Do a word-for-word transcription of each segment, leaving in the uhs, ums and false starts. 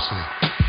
Bedrosian.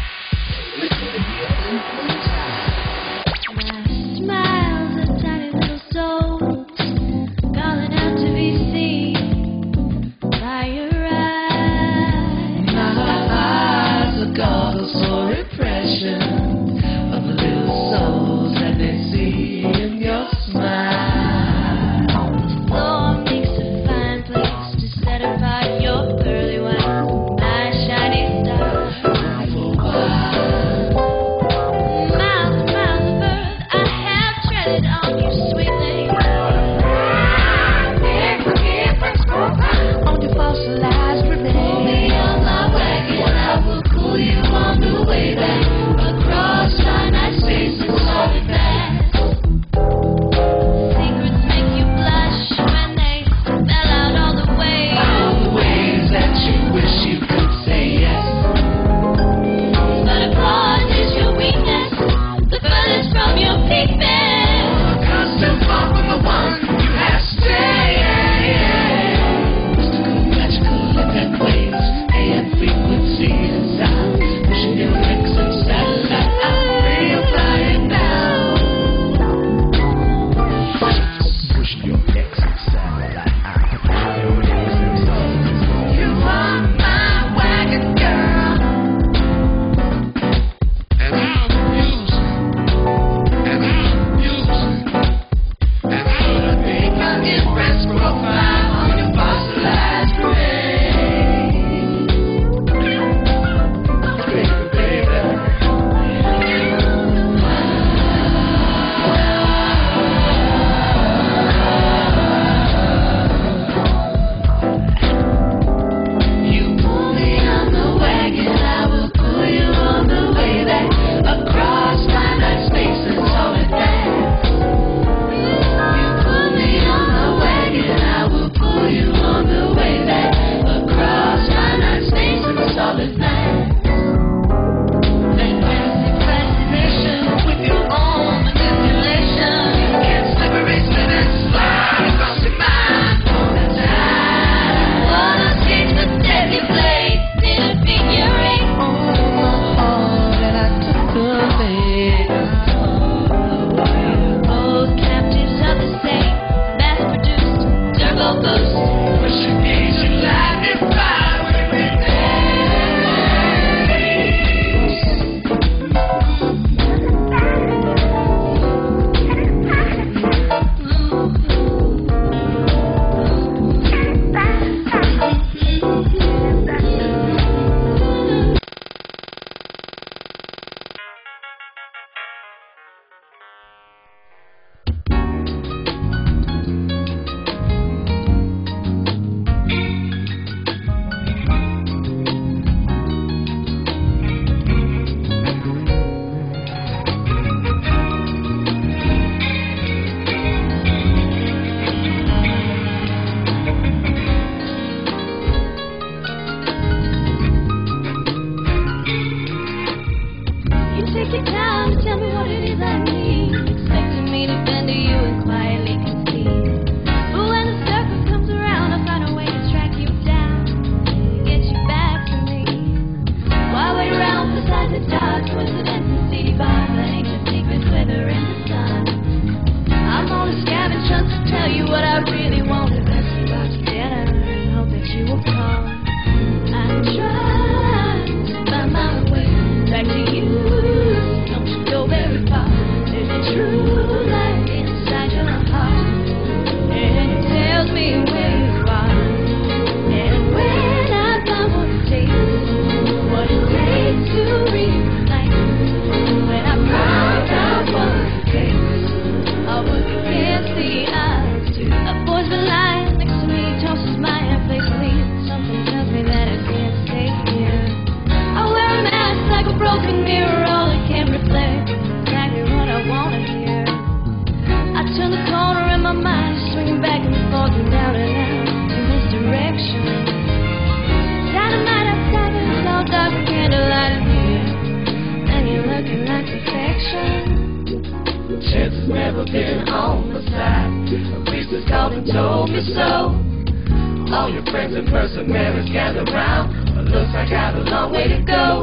Chances never been on the side. A priest has called and told me so. All your friends and mercenaries gather round, but looks like I got a long way to go.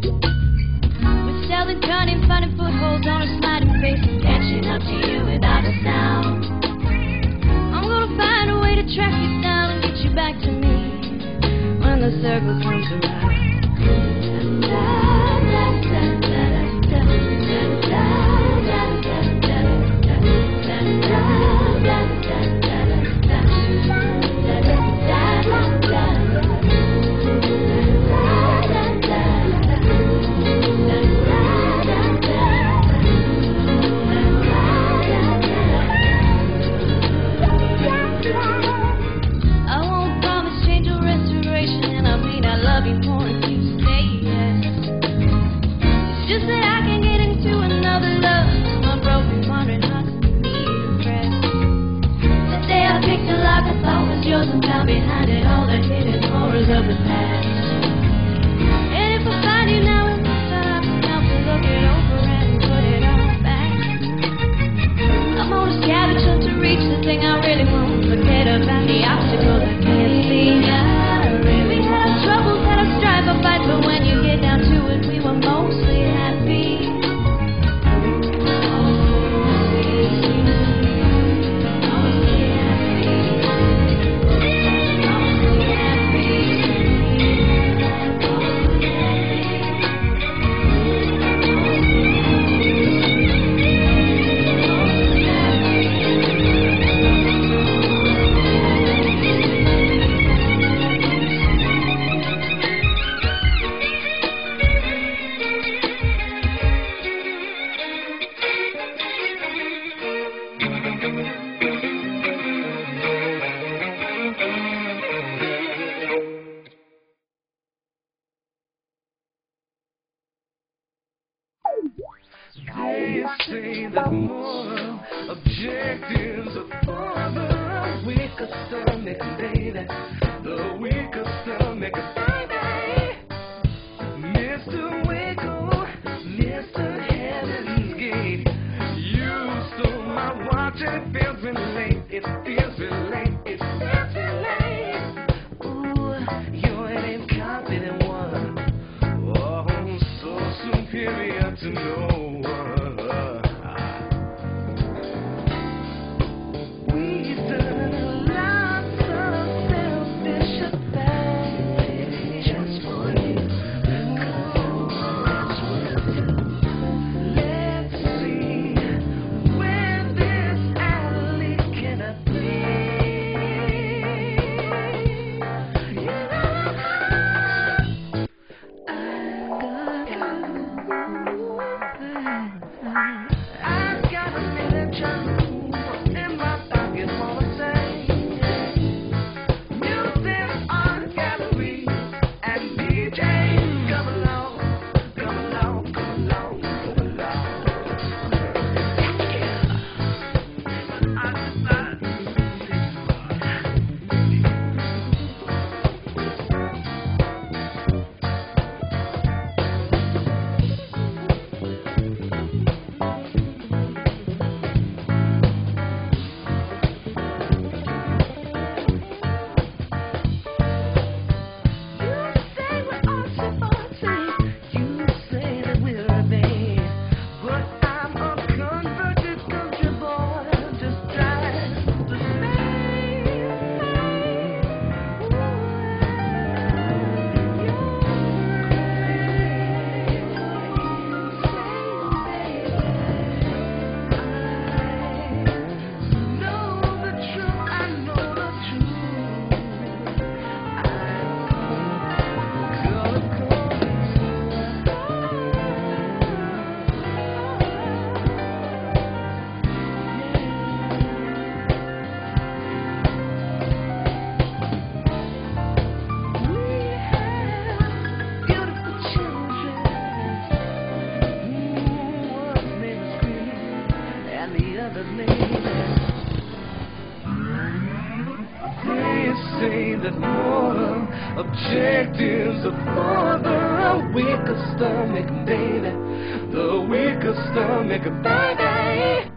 We're selling cunning, finding footholds on a smiling face and catching up to you without a sound. I'm gonna find a way to track you down and get you back to me when the circle comes around. Yours and found behind it all the hidden horrors of the past. And if I find you now in the sun, I'll to look it over and put it all back. I'm on a scavenge hunt to reach the thing I really want. Forget about the obstacles I can't see. I really have troubles that I strive to fight, but when you get down to it, we were mostly happy. They say that moral objectives are for the weaker stomach, baby. The weaker stomach, baby. Mister Winkle, Mister Heaven's Gate. You stole my watch and it feels really late. It feels really late. It feels really late. Ooh, you're an incompetent one. Oh, so superior to no one. Say that moral objectives are for the weaker stomach, baby. The weaker stomach, baby.